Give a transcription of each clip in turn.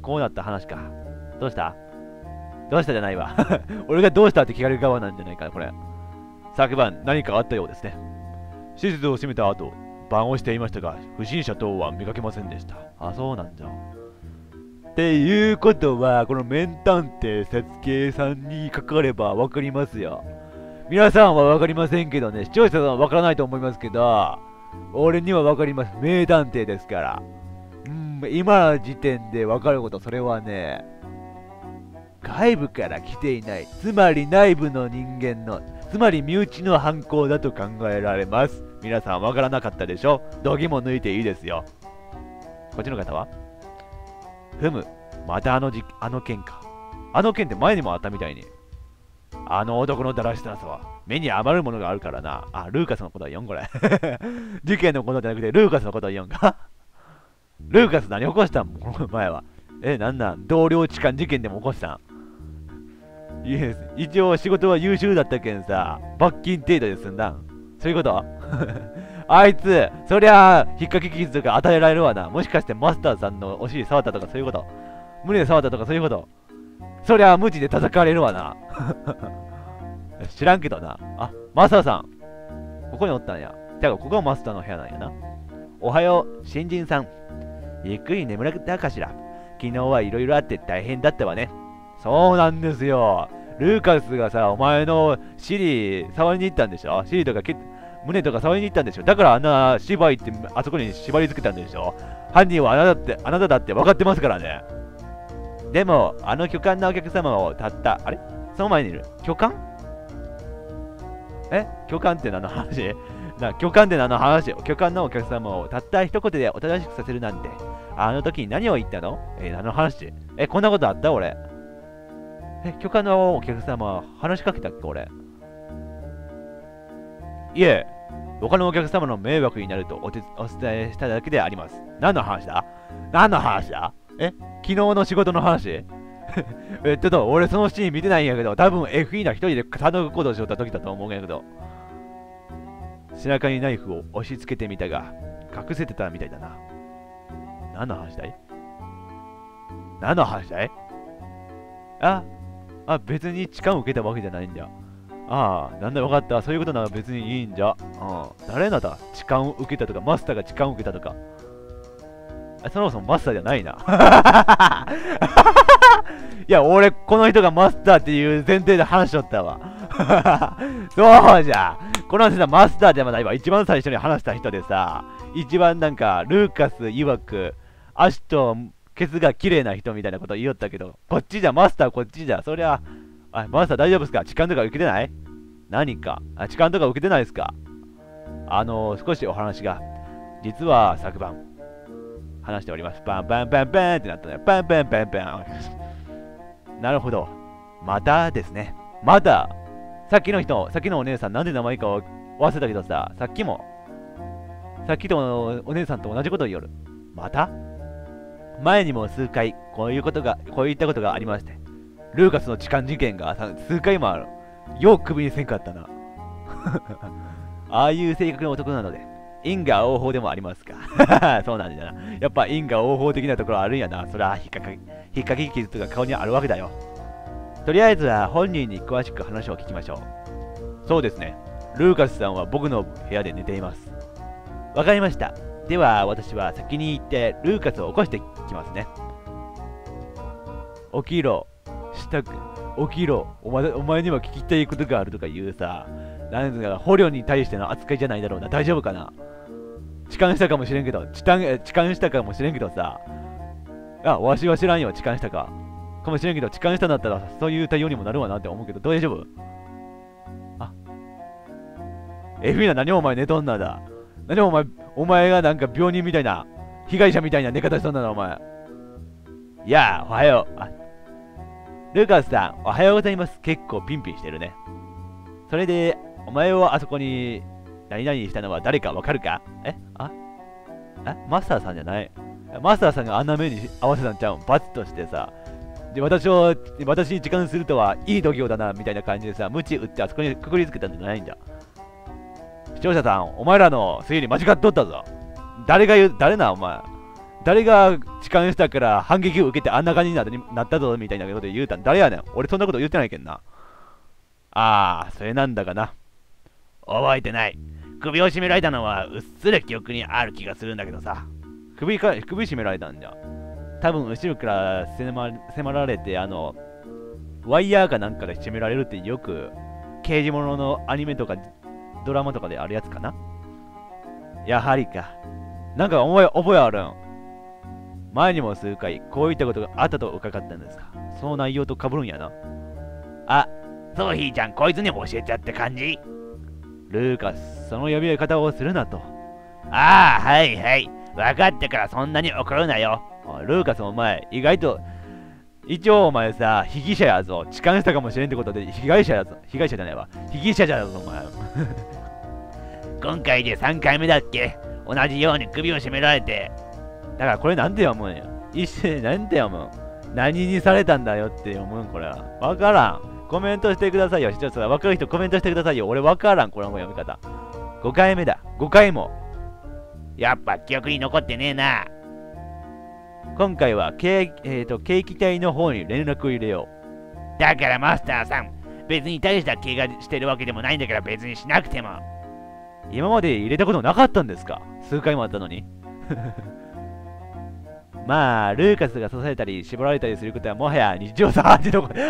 こうなった話か。どうした？どうしたじゃないわ。俺がどうしたって聞かれる側なんじゃないかな、これ。昨晩何かあったようですね。施設を閉めた後、番をしていましたが、不審者等は見かけませんでした。あ、そうなんじゃ。っていうことは、この名探偵節計さんにかかればわかりますよ。皆さんはわかりませんけどね、視聴者さんはわからないと思いますけど、俺にはわかります。名探偵ですから。今の時点でわかること、それはね、外部から来ていない、つまり内部の人間の、つまり身内の犯行だと考えられます。皆さんわからなかったでしょ？度肝抜いていいですよ。こっちの方は？またあの件か。あの件って前にもあったみたいに。あの男のだらしなさは、目に余るものがあるからな。あ、ルーカスのことは読んこれ。事件のことじゃなくて、ルーカスのことは読んか。ルーカス何起こしたんこの前は。なん同僚痴漢事件でも起こしたん？いえ、一応仕事は優秀だったけんさ、罰金程度で済んだん。そういうことあいつ、そりゃあ、引っ掛け傷とか与えられるわな。もしかしてマスターさんのお尻触ったとかそういうこと。胸で触ったとかそういうこと。そりゃあ、無知で叩かれるわな。知らんけどな。あ、マスターさん。ここにおったんや。てか、ここがマスターの部屋なんやな。おはよう、新人さん。ゆっくり眠れたかしら。昨日はいろいろあって大変だったわね。そうなんですよ。ルーカスがさ、お前の尻触りに行ったんでしょ？尻とか胸とか触りに行ったんでしょ？だからあんな芝居ってあそこに縛り付けたんでしょ？犯人はあなただって分かってますからね。でも、あの巨漢なお客様をたった、あれ？その前にいる。巨漢？巨漢って何の話？巨漢って何の話？巨漢のお客様をたった一言でおとなしくさせるなんて。あの時に何を言ったの？何の話？こんなことあった俺。巨漢のお客様、話しかけたっけ俺。いえ、他のお客様の迷惑になるとお伝えしただけであります。何の話だ？何の話だ？昨日の仕事の話ちょっと俺そのシーン見てないんやけど、多分 FE な一人で頼むことをしよった時だと思うんやけど。背中にナイフを押し付けてみたが、隠せてたみたいだな。何の話だい？何の話だい？別に痴漢を受けたわけじゃないんだ。なんだよ、分かった。そういうことなら別にいいんじゃ。誰なんだ？痴漢を受けたとか、マスターが痴漢を受けたとか。そもそもマスターじゃないな。いや、俺、この人がマスターっていう前提で話しとったわ。そうじゃ。この人はマスターでもないわ。一番最初に話した人でさ、一番なんか、ルーカス曰く、足とケツが綺麗な人みたいなこと言いよったけど、こっちじゃ、マスターこっちじゃ。そりゃ、マスター大丈夫ですか？痴漢とか受けてない？何か痴漢とか受けてないですか？少しお話が。実は昨晩、話しております。バンバンバンバンってなったね。バンバンバンバン。なるほど。またですね。また、さっきのお姉さん、なんで名前か忘れたけどさ、さっきとお姉さんと同じことを言おる。また前にも数回、こういったことがありまして、ルーカスの痴漢事件が数回もある。よく首にせんかったな。ああいう性格の男なので、因果応報でもありますか。そうなんだな。やっぱ因果応報的なところあるんやな。そりゃ引っかき傷とか顔にあるわけだよ。とりあえずは本人に詳しく話を聞きましょう。そうですね。ルーカスさんは僕の部屋で寝ています。わかりました。では私は先に行ってルーカスを起こしてきますね。起きろ。起きろ。お前には聞きたいことがあるとか言うさ。なんか捕虜に対しての扱いじゃないだろうな。大丈夫かな？痴漢したかもしれんけど、痴漢したかもしれんけどさ。わしは知らんよ、痴漢したか。かもしれんけど、痴漢したんだったら、そういう対応にもなるわなって思うけど、大丈夫？エフィーナ、何お前寝とんなだ。何お前がなんか病人みたいな、被害者みたいな寝方しとんだな、お前。いやおはよう。ルーカスさん、おはようございます。結構ピンピンしてるね。それで、お前をあそこに何々したのは誰かわかるか？マスターさんじゃない。マスターさんがあんな目に合わせたんちゃうん？罰としてさ。で、私に痴漢するとはいい度胸だな、みたいな感じでさ、鞭打ってあそこにくくりつけたんじゃないんだ。視聴者さん、お前らの推理間違っとったぞ。誰な、お前。 誰が痴漢したから反撃を受けてあんな感じになったぞみたいなこと言うたん誰やねん。俺そんなこと言ってないけんな。ああ、それなんだかな。覚えてない。首を絞められたのはうっすら記憶にある気がするんだけどさ。首絞められたんじゃ。多分後ろから迫られて、ワイヤーかなんかで絞められるってよく刑事物のアニメとかドラマとかであるやつかな。やはりか。なんか覚えあるん。前にも数回こういったことがあったと伺ったんですが、その内容と被るんやな。あ、ソフィーちゃんこいつに教えちゃって感じ。ルーカス、その呼び方をするなと。ああ、はいはい。分かったからそんなに怒るなよ。ルーカスお前、意外と、一応お前さ、被疑者やぞ。痴漢したかもしれんってことで、被害者じゃないわ。被疑者じゃぞ、お前。今回で3回目だっけ。同じように首を絞められて。だからこれなんて読むんよ。一瞬なんて読むん。何にされたんだよって読むんこれは。わからん。コメントしてくださいよ。一つわかる人コメントしてくださいよ。俺わからん。これの読み方。5回目だ。5回も。やっぱ記憶に残ってねえな。今回は警気隊の方に連絡を入れよう。だからマスターさん、別に大した怪我してるわけでもないんだから別にしなくても。今まで入れたことなかったんですか？数回もあったのに。まあ、ルーカスが刺されたり絞られたりすることはもはや日常茶飯事のこと。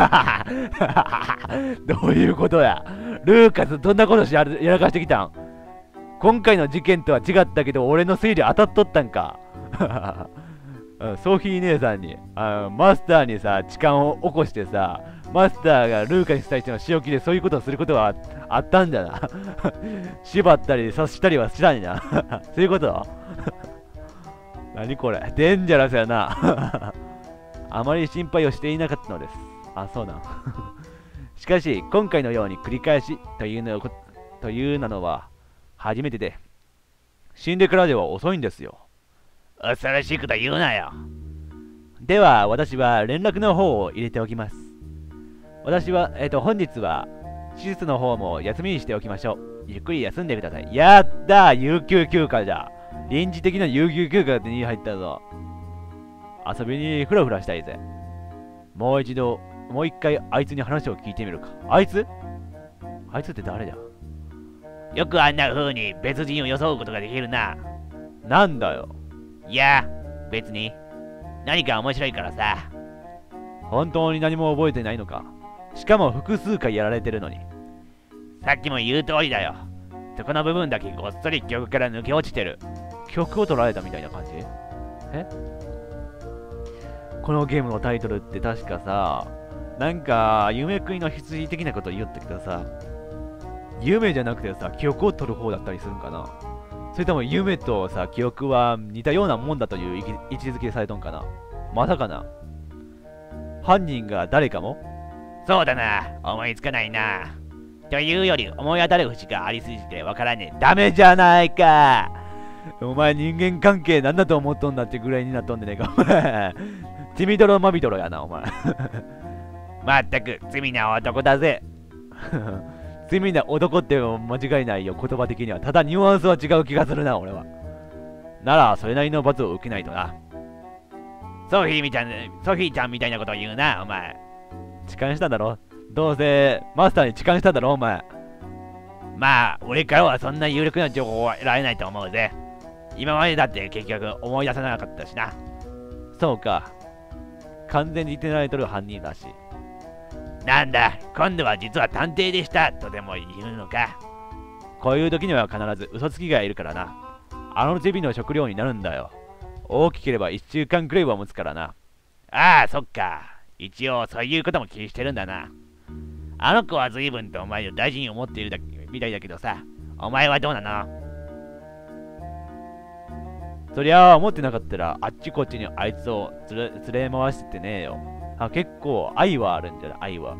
どういうことや。ルーカスどんなことやらかしてきたん？今回の事件とは違ったけど俺の推理当たっとったんか。ソフィー姉さんにマスターにさ痴漢を起こしてさ、マスターがルーカスに対しての仕置きでそういうことをすることはあったんだな。縛ったり刺したりはしたんや。そういうこと何これデンジャラスやな。あまり心配をしていなかったのです。あ、そうなん。しかし今回のように繰り返しというのは初めてで、死んでからでは遅いんですよ。恐ろしいこと言うなよ。では私は連絡の方を入れておきます。私は本日は手術の方も休みにしておきましょう。ゆっくり休んでください。やったー、有給休暇じゃ。臨時的な有給休暇が手に入ったぞ。遊びにフラフラしたいぜ。もう一回あいつに話を聞いてみるか。あいつって誰だ？よくあんな風に別人を装うことができるな。なんだよ。いや、別に。何か面白いからさ。本当に何も覚えてないのか。しかも複数回やられてるのに。さっきも言う通りだよ。そこの部分だけごっそり記憶から抜け落ちてる。記憶を取られたみたいな感じ？このゲームのタイトルって確かさ、なんか夢食いの羊的なこと言ったけどさ、夢じゃなくてさ、記憶を取る方だったりするんかな。それとも夢とさ、記憶は似たようなもんだという位置づけされとんかな。まさかな。犯人が誰かも？そうだな、思いつかないな。というより思い当たる節がありすぎてわからねえ。ダメじゃないか。お前人間関係なんだと思っとんだってぐらいになっとんでねえか。お前。ティミドロマビドロやな、お前。まったく罪な男だぜ。罪な男って間違いないよ、言葉的には。ただニュアンスは違う気がするな、俺は。なら、それなりの罰を受けないとな。ソフィーちゃんみたいなことを言うな、お前。痴漢したんだろ？どうせ、マスターに痴漢したんだろ、お前。まあ、俺からはそんな有力な情報は得られないと思うぜ。今までだって結局思い出さなかったしな。そうか。完全に手慣れとる犯人らしい。なんだ、今度は実は探偵でしたとでも言うのか。こういう時には必ず嘘つきがいるからな。あのゼビの食料になるんだよ。大きければ1週間くらいは持つからな。ああ、そっか。一応そういうことも気にしてるんだな。あの子は随分とお前を大事に思っているみたいだけどさ、お前はどうなの？そりゃあ思ってなかったらあっちこっちにあいつを連れ回してねえよ。結構愛はあるんじゃない？愛は。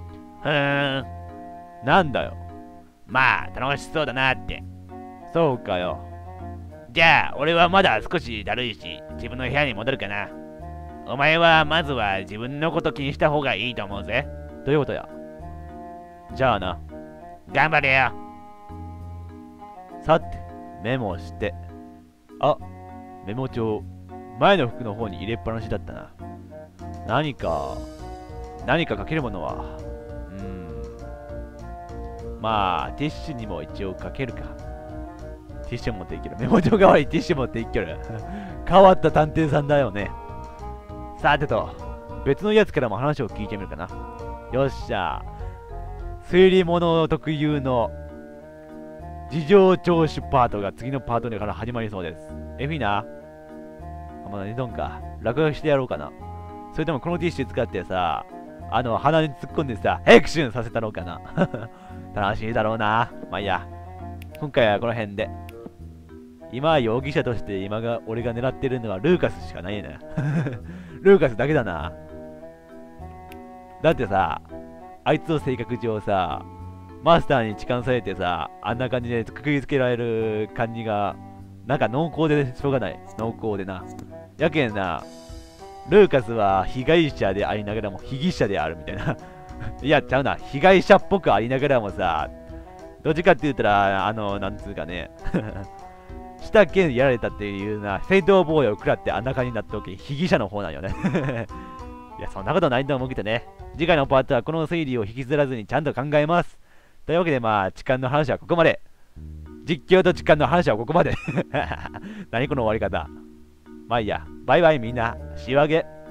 なんだよ。まあ楽しそうだなって。そうかよ。じゃあ俺はまだ少しだるいし自分の部屋に戻るかな。お前はまずは自分のこと気にした方がいいと思うぜ。どういうことや？じゃあな。頑張れよ。さて、メモして。あ、メモ帳。 前の服の方に入れっぱなしだったな。何かかけるものは、まあ、ティッシュにも一応かけるか。ティッシュ持っていける。メモ帳代わりにティッシュ持っていける。変わった探偵さんだよね。さてと、別のやつからも話を聞いてみるかな。よっしゃ。推理物特有の事情聴取パートが次のパートから始まりそうです。エフィナまだ寝とんか。落書きしてやろうかな。それともこのティッシュ使ってさ、鼻に突っ込んでさ、ヘクシュンさせたろうかな。楽しいだろうな。まあいいや。今回はこの辺で。今容疑者として俺が狙ってるのはルーカスしかないね。ルーカスだけだな。だってさ、あいつの性格上さ、マスターに痴漢されてさ、あんな感じでくくりつけられる感じが、なんか濃厚でしょうがない。濃厚でな。やけんな、ルーカスは被害者でありながらも被疑者であるみたいな。いや、ちゃうな。被害者っぽくありながらもさ、どっちかって言ったら、なんつうかね、した件やられたっていうな、正当防衛を食らってあんな感じになった時、被疑者の方なんよね。いや、そんなことないと思うけどね。次回のパートはこの推理を引きずらずにちゃんと考えます。というわけで、まあ、痴漢の話はここまで。実況と痴漢の話はここまで。何この終わり方。まあいいや。バイバイみんな。仕上げ。